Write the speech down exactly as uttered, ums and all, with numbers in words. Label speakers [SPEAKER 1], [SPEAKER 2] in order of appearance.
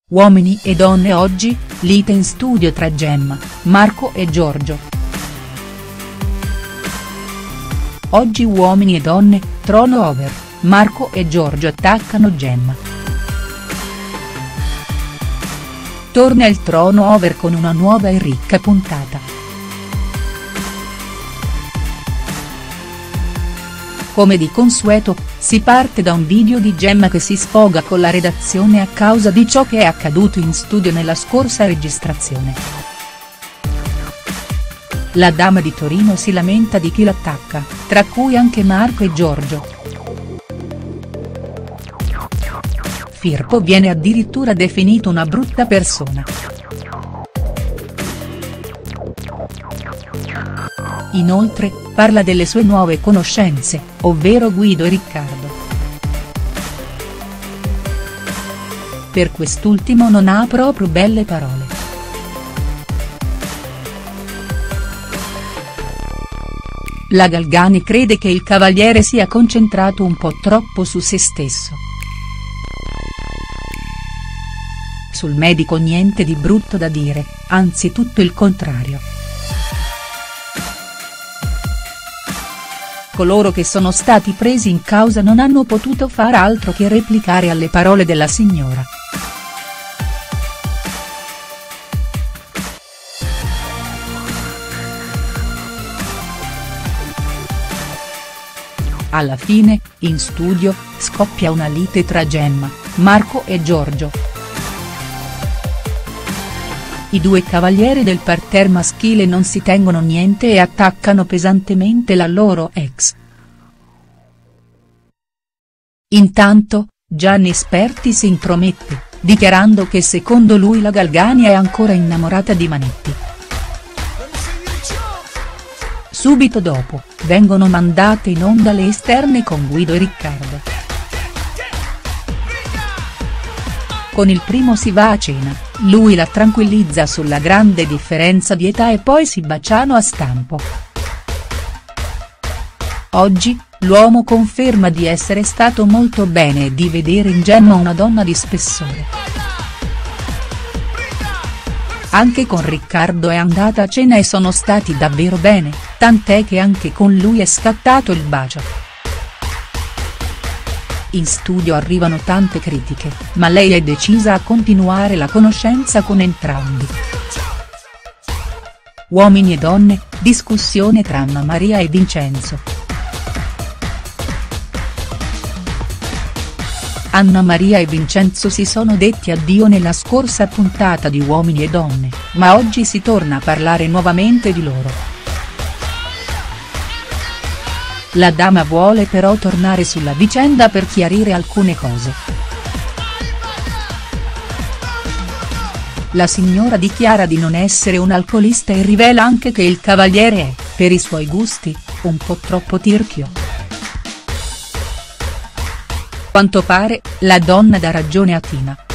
[SPEAKER 1] Uomini e donne oggi, lite in studio tra Gemma, Marco e Giorgio. Oggi Uomini e donne, trono over, Marco e Giorgio attaccano Gemma. Torna il trono over con una nuova e ricca puntata. Come di consueto, si parte da un video di Gemma che si sfoga con la redazione a causa di ciò che è accaduto in studio nella scorsa registrazione. La dama di Torino si lamenta di chi l'attacca, tra cui anche Marco e Giorgio. Firpo viene addirittura definito una brutta persona. Inoltre, parla delle sue nuove conoscenze, ovvero Guido e Riccardo. Per quest'ultimo non ha proprio belle parole. La Galgani crede che il cavaliere sia concentrato un po' troppo su se stesso. Sul medico niente di brutto da dire, anzi tutto il contrario. Coloro che sono stati presi in causa non hanno potuto far altro che replicare alle parole della signora. Alla fine, in studio, scoppia una lite tra Gemma, Marco e Giorgio. I due cavalieri del parterre maschile non si tengono niente e attaccano pesantemente la loro ex. Intanto, Gianni Sperti si intromette, dichiarando che secondo lui la Galgani è ancora innamorata di Manetti. Subito dopo, vengono mandate in onda le esterne con Guido e Riccardo. Con il primo si va a cena, lui la tranquillizza sulla grande differenza di età e poi si baciano a stampo. Oggi, l'uomo conferma di essere stato molto bene e di vedere in Gemma una donna di spessore. Anche con Riccardo è andata a cena e sono stati davvero bene, tant'è che anche con lui è scattato il bacio. In studio arrivano tante critiche, ma lei è decisa a continuare la conoscenza con entrambi. Uomini e donne, discussione tra Anna Maria e Vincenzo. Anna Maria e Vincenzo si sono detti addio nella scorsa puntata di Uomini e donne, ma oggi si torna a parlare nuovamente di loro. La dama vuole però tornare sulla vicenda per chiarire alcune cose. La signora dichiara di non essere un alcolista e rivela anche che il cavaliere è, per i suoi gusti, un po' troppo tirchio. Quanto pare, la donna dà ragione a Tina.